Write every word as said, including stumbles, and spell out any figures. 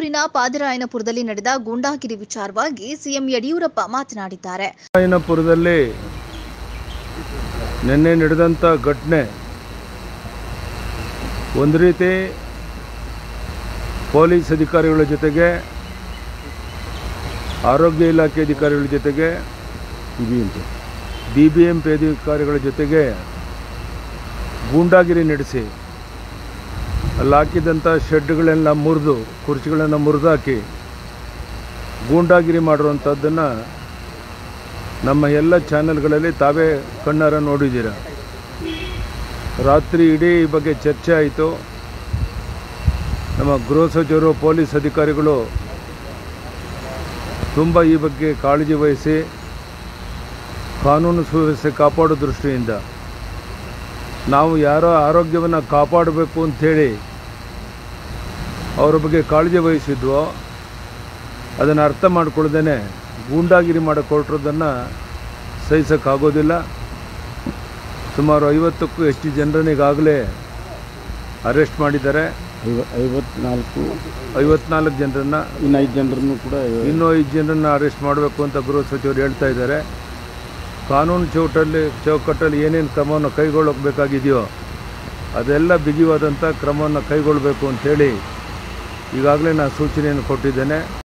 ಬೆಂಗಳೂರಿನ ಪಾದರಾಯನಪುರದಲ್ಲಿ ನಡೆದ ಗೂಂಡಾಗಿರಿ ವಿಚಾರವಾಗಿ ಸಿಎಂ ಯಡಿಯೂರಪ್ಪ ಮಾತನಾಡಿದ್ದಾರೆ. ಪಾದರಾಯನಪುರದಲ್ಲಿ ನಿನ್ನೆ ನಡೆದಂತ ಘಟನೆ ಒಂದು ರೀತಿ ಪೊಲೀಸ್ ಅಧಿಕಾರಿಗಳ ಜೊತೆಗೆ ಆರೋಗ್ಯ ಇಲಾಖೆ ಅಧಿಕಾರಿಗಳ ಜೊತೆಗೆ ಬಿ ಬಿ ಎಂ ಪಿ ಅಧಿಕಾರಿಗಳ ಜೊತೆಗೆ ಗೂಂಡಾಗಿರಿ ನಡೆಸಿ ಅಲ್ಲಿ ಹಾಕಿದಂಥ ಶೆಡ್ಗಳೆಲ್ಲ ಮುರಿದು ಕುರ್ಚಿಗಳನ್ನು ಮುರಿದಾಕಿ ಗೂಂಡಾಗಿರಿ ಮಾಡಿರುವಂಥದ್ದನ್ನು ನಮ್ಮ ಎಲ್ಲ ಚಾನೆಲ್ಗಳಲ್ಲಿ ತಾವೇ ಕಣ್ಣಾರ ನೋಡಿದ್ದೀರ. ರಾತ್ರಿ ಇಡೀ ಈ ಬಗ್ಗೆ ಚರ್ಚೆ ಆಯಿತು. ನಮ್ಮ ಗೃಹ ಸಚಿವರು ಪೊಲೀಸ್ ಅಧಿಕಾರಿಗಳು ತುಂಬ ಈ ಬಗ್ಗೆ ಕಾಳಜಿ ವಹಿಸಿ ಕಾನೂನು ಸುವ್ಯವಸ್ಥೆ ಕಾಪಾಡೋ ದೃಷ್ಟಿಯಿಂದ ನಾವು ಯಾರ ಆರೋಗ್ಯವನ್ನು ಕಾಪಾಡಬೇಕು ಅಂಥೇಳಿ ಅವರ ಬಗ್ಗೆ ಕಾಳಜಿ ವಹಿಸಿದ್ವೋ ಅದನ್ನು ಅರ್ಥ ಮಾಡ್ಕೊಳ್ದೇ ಗೂಂಡಾಗಿರಿ ಮಾಡಿಕೊಟ್ಟಿರೋದನ್ನು ಸಹಿಸೋಕ್ಕಾಗೋದಿಲ್ಲ. ಸುಮಾರು ಐವತ್ತಕ್ಕೂ ಹೆಚ್ಚು ಜನರನ್ನು ಈಗಾಗಲೇ ಅರೆಸ್ಟ್ ಮಾಡಿದ್ದಾರೆ. ಐವತ್ನಾಲ್ಕು ಐವತ್ನಾಲ್ಕು ಜನರನ್ನು ಇನ್ನು ಐದು ಜನರನ್ನು ಕೂಡ ಇನ್ನೂ ಐದು ಜನರನ್ನು ಅರೆಸ್ಟ್ ಮಾಡಬೇಕು ಅಂತ ಗೃಹ ಸಚಿವರು ಹೇಳ್ತಾ ಇದ್ದಾರೆ. ಕಾನೂನು ಚೌಟಲ್ಲಿ ಚೌಕಟ್ಟಲ್ಲಿ ಏನೇನು ಕ್ರಮವನ್ನು ಕೈಗೊಳ್ಳಬೇಕಾಗಿದೆಯೋ ಅದೆಲ್ಲ ಬಿಗಿವಾದಂಥ ಕ್ರಮವನ್ನು ಕೈಗೊಳ್ಳಬೇಕು ಅಂಥೇಳಿ ಈಗಾಗಲೇ ನಾನು ಸೂಚನೆಯನ್ನು ಕೊಟ್ಟಿದ್ದೇನೆ.